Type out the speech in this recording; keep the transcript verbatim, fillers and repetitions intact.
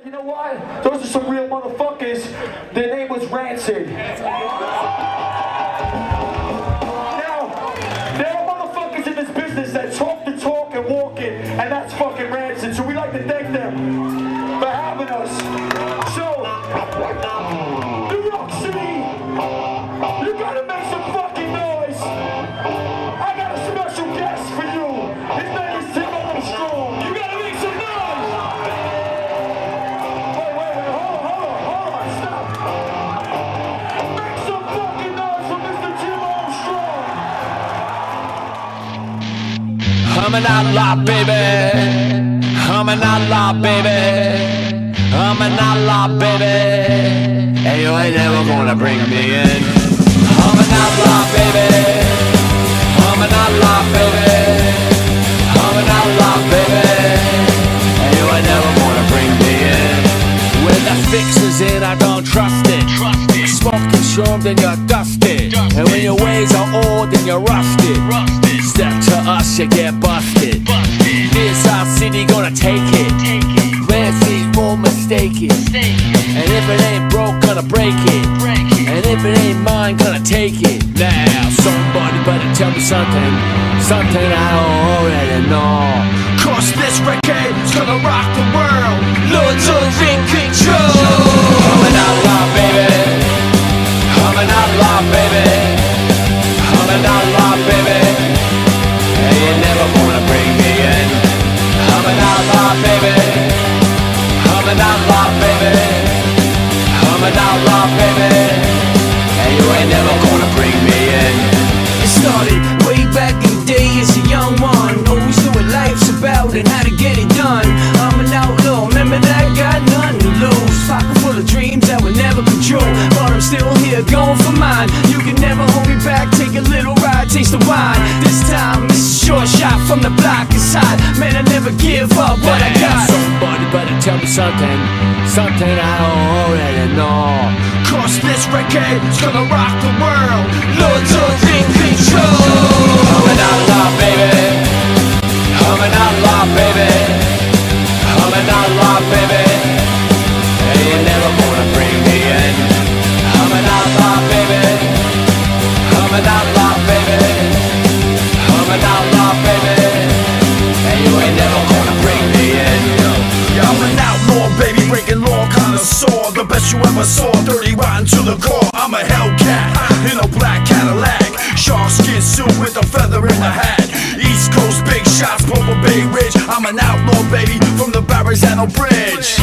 You know what? Those are some real motherfuckers. Their name was Rancid. Now, there are motherfuckers in this business that talk the talk and walk it, and that's fucking Rancid. So we like to thank them for having us. So, New York City, you gotta make some fucking noise. I got a special guest for you. His name is Tim Armstrong. You gotta make some noise. Wait, wait, wait, hold on, hold on, hold on, stop. Make some fucking noise for Mister Tim Armstrong. Humming out loud, baby. Humming out loud, baby. Humming out loud, baby. Hey, you ain't never gonna bring me in. Humming out loud, baby. Humming out loud, baby. Humming out loud, baby. Hey, you ain't never gonna bring me in. When the fix is in, I don't trust it. Smoking shrooms, then you're dusted. And when your ways are old, then you're rusted. Step to us, you get busted. This our city gonna take it. Fancy won't mistake it. And if it ain't broke, gonna break it. And if it ain't mine, gonna take it. Now, somebody better tell me something. Something I don't already know. Cause this records gonna rock the world. Lords are in control. Humming out loud, baby. Humming out loud, baby. Humming out loud, baby. Hey, you're never gonna bring me in. Humming out loud, baby. Humming out loud, baby. Humming out loud, baby. Hey, you ain't never gonna bring me in. It started way back in the day as a young one. Always knew what life's about and how to get it done. I'm an outlaw, remember that? Got nothing to lose. Pocket full of dreams that would never control. But I'm still here going for mine. You can never hold me back. Take a little ride, taste the wine. This time it's a short shot from the block inside. Man, I never give up what I got. Somebody better tell me something. Something I don't already know. Cause this record's gonna rock the world. Lords are in control. Humming out loud, baby. Humming out loud, baby. Humming out loud, baby. Hey, you're never gonna bring me in. Humming out loud, baby. Humming out loud, baby. Humming out loud, baby. Hey, you ain't never gonna bring me in. I'm an outlaw, baby, breaking law, kinda sore. The best you ever saw, dirty, rotten to the core. I'm a Hellcat in a black Cadillac. Shark skin suit with a feather in the hat. East Coast big shots, Purple Bay Ridge. I'm an outlaw, baby, from the Barrazzano Bridge.